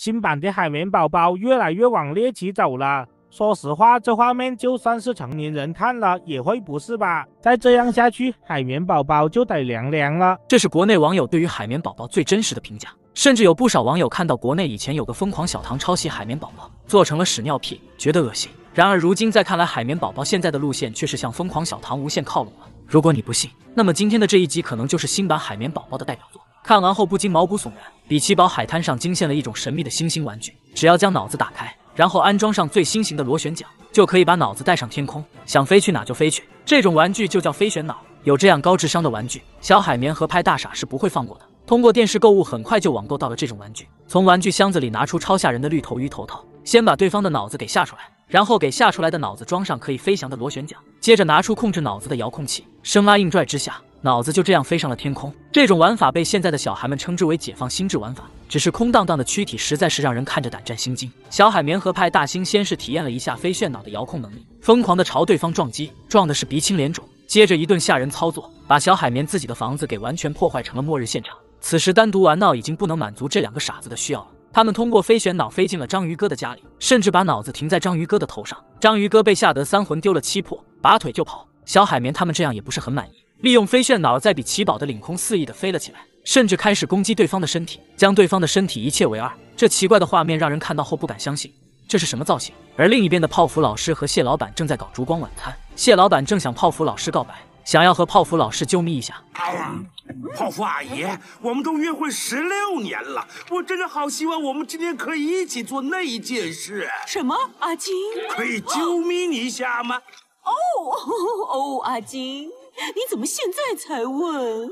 新版的海绵宝宝越来越往猎奇走了。说实话，这画面就算是成年人看了也会不适吧？再这样下去，海绵宝宝就得凉凉了。 这是国内网友对于海绵宝宝最真实的评价，甚至有不少网友看到国内以前有个疯狂小糖抄袭海绵宝宝，做成了屎尿屁，觉得恶心。然而如今再看来，海绵宝宝现在的路线却是向疯狂小糖无限靠拢了。如果你不信，那么今天的这一集可能就是新版海绵宝宝的代表作。看完后不禁毛骨悚然，比奇堡海滩上惊现了一种神秘的新兴玩具，只要将脑子打开，然后安装上最新型的螺旋桨，就可以把脑子带上天空，想飞去哪就飞去。这种玩具就叫飞旋脑。有这样高智商的玩具，小海绵和拍大傻是不会放过的。通过电视购物，很快就网购到了这种玩具。从玩具箱子里拿出超吓人的绿头鱼头头，先把对方的脑子给吓出来，然后给吓出来的脑子装上可以飞翔的螺旋桨，接着拿出控制脑子的遥控器，生拉硬拽之下，脑子就这样飞上了天空。这种玩法被现在的小孩们称之为解放心智玩法，只是空荡荡的躯体实在是让人看着胆战心惊。小海绵和派大星先是体验了一下飞旋脑的遥控能力，疯狂的朝对方撞击，撞的是鼻青脸肿，接着一顿吓人操作，把小海绵自己的房子给完全破坏成了末日现场。此时单独玩闹已经不能满足这两个傻子的需要了，他们通过飞旋脑飞进了章鱼哥的家里，甚至把脑子停在章鱼哥的头上。章鱼哥被吓得三魂丢了七魄，拔腿就跑。小海绵他们这样也不是很满意，利用飞旋脑在比奇堡的领空肆意的飞了起来，甚至开始攻击对方的身体，将对方的身体一切为二。这奇怪的画面让人看到后不敢相信，这是什么造型？而另一边的泡芙老师和谢老板正在搞烛光晚餐，谢老板正向泡芙老师告白，想要和泡芙老师啾咪一下。 泡芙阿姨，我们都约会16年了，我真的好希望我们今天可以一起做那一件事。 什么？阿金？ 可以啾咪你一下吗？ 哦，阿金，你怎么现在才问？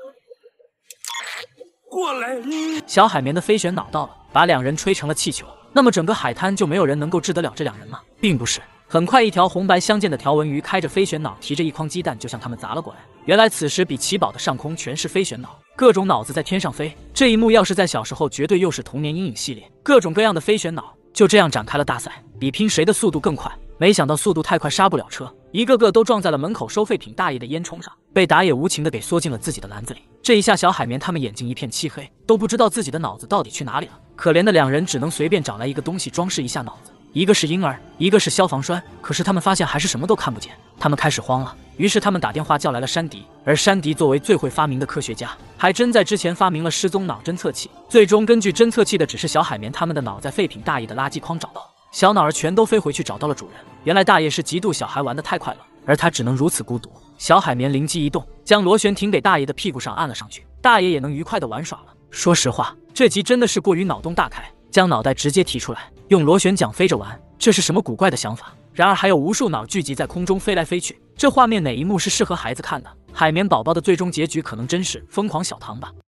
过来。 小海绵的飞旋脑到了，把两人吹成了气球。那么整个海滩就没有人能够治得了这两人吗？并不是。很快，一条红白相间的条纹鱼开着飞旋脑，提着一筐鸡蛋就向他们砸了过来。原来此时比奇堡的上空全是飞旋脑，各种脑子在天上飞。这一幕要是在小时候，绝对又是童年阴影系列。各种各样的飞旋脑就这样展开了大赛，比拼谁的速度更快。没想到速度太快刹不了车，一个个都撞在了门口收废品大爷的烟囱上，被打野无情的给缩进了自己的篮子里。这一下小海绵他们眼睛一片漆黑，都不知道自己的脑子到底去哪里了。可怜的两人只能随便找来一个东西装饰一下脑子，一个是婴儿，一个是消防栓。可是他们发现还是什么都看不见，他们开始慌了。于是他们打电话叫来了山迪，而山迪作为最会发明的科学家，还真在之前发明了失踪脑侦测器。最终根据侦测器的指示，小海绵他们的脑在废品大爷的垃圾筐找到了，小脑儿全都飞回去找到了主人。原来大爷是嫉妒小孩玩得太快乐，而他只能如此孤独。小海绵灵机一动，将螺旋艇给大爷的屁股上按了上去，大爷也能愉快地玩耍了。说实话，这集真的是过于脑洞大开，将脑袋直接提出来，用螺旋桨飞着玩，这是什么古怪的想法？然而还有无数脑聚集在空中飞来飞去，这画面哪一幕是适合孩子看的？海绵宝宝的最终结局可能真是疯狂小糖吧。